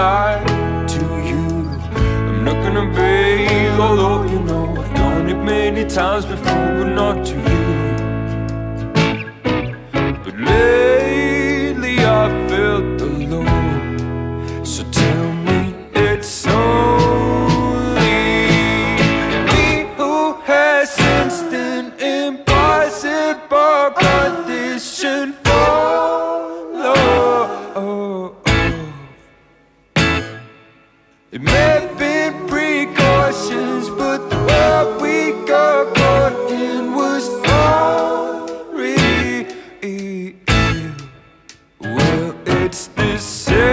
lie to you. I'm not gonna break, although you know I've done it many times before, but not to you. But lately I felt alone, so tell me it's only me who has sensed an impossible condition for love. It may have been precautions, but the world we got caught in was already real. Well, it's the same.